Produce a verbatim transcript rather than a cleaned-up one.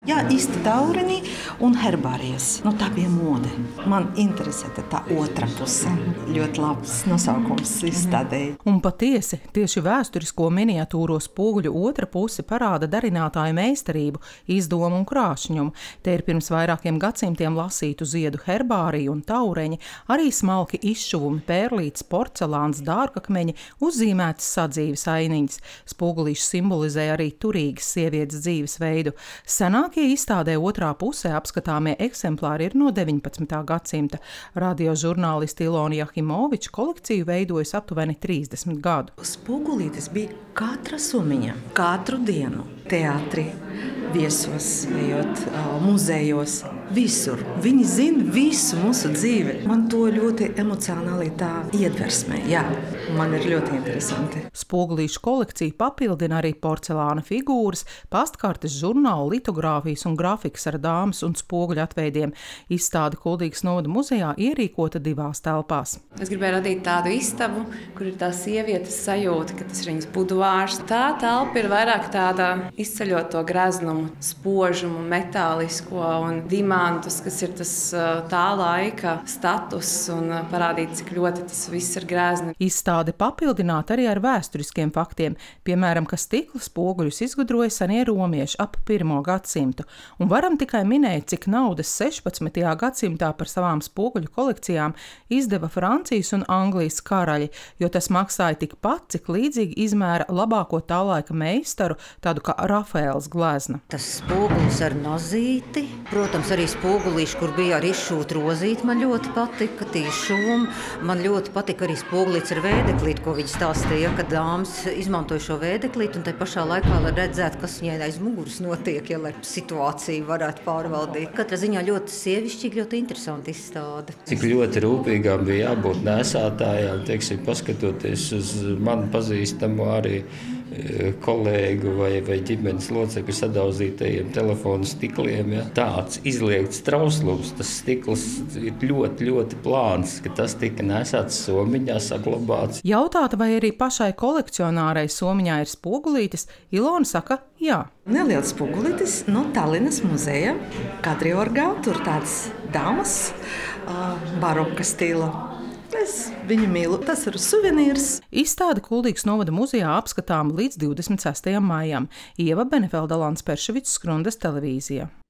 Jā, īsti taurenī un herbārijas. Nu, tā bija mode. Man interesē tā otra puse. Ļoti labs nosaukums izstādēja. Un patiesi, tieši vēsturisko miniatūro spoguļu otra puse parāda darinātāju meistarību, izdomu un krāšņumu. Te ir pirms vairākiem gadsimtiem lasītu ziedu herbāriju un taureņi, arī smalki izšuvumi, pērlītes, porcelāns, dārgakmeņi, uzzīmētas sadzīves ainiņas. Spogulīši simbolizē arī turīgas sievietes dzīvesveidu. Senākie izstādē otrā pusē apskatāmie eksemplāri ir no deviņpadsmitā gadsimta. Radio žurnālisti Ilona Jahimoviča kolekciju veidojas aptuveni trīsdesmit gadu. Spogulītes bija katra sumiņa, katru dienu. Teātri, viesos, ejot, muzejos, visur. Viņi zina visu mūsu dzīvi. Man to ļoti emocionāli tā iedversmē. Jā, man ir ļoti interesanti. Spogulīšu kolekciju papildina arī porcelāna figūras, pastkartes, žurnālu, litogrāfijas un grafikas ar dāmas un spoguļu atveidiem. Izstāde Kuldīgas novada muzejā ierīkota divās telpās. Es gribēju radīt tādu istabu, kur ir tā sievietes sajūta, ka tas ir viņas buduārs. Tā telpa ir vairāk tāda izceļot to greznumu, spožumu, metālisko un dimantus, kas ir tas tā laika status un parādīt, cik ļoti tas viss ir grezni. Izstāde papildināta arī ar vēsturiskiem faktiem, piemēram, ka stikla spoguļus izgudroja senie romieši ap pirmo gadsimtu. Un varam tikai minēt, cik naudas sešpadsmitajā gadsimtā par savām spoguļu kolekcijām izdeva Francijas un Anglijas karaļi, jo tas maksāja tikpat, cik līdzīgi izmēra labāko tā laika meistaru, tādu kā Rafaels glezna. Tas spogulis ar nozīti, protams, arī spogulīši, kur bija arī izšūt rozīti, man ļoti patika, tī šūm. Man ļoti patika arī spogulīts ar vēdeklīti, ko viņi stāstīja, ka dāmas izmantoja šo vēdeklīti un tai pašā laikā var redzēt, kas viņai aiz muguras notiek, ja lai situāciju varētu pārvaldīt. Katrā ziņā ļoti sievišķīgi, ļoti interesanti izstāde. Cik ļoti rūpīgām bija jābūt nesātājām, teiksim, paskatoties uz manu pazīstamo arī kolēģu vai, vai ģimenes locekļu sadauzītajiem telefonu stikliem. Ja. Tāds izliekts trauslums, tas stikls ir ļoti, ļoti plāns, ka tas tika nesāts somiņā, saglabāts. Jautāta, vai arī pašai kolekcionārai somiņā ir spogulītes, Ilona saka jā. Neliels spogulītis no Tallinas muzeja, Kadriorgā, tur tāds damas, baroka stila. Es viņu mīlu. Tas ir suvenīrs. Izstāde Kuldīgas novada muzejā apskatām līdz divdesmit sestajam maijam. Ieva Benefelda, Lants Perševics, Skrundas televīzija.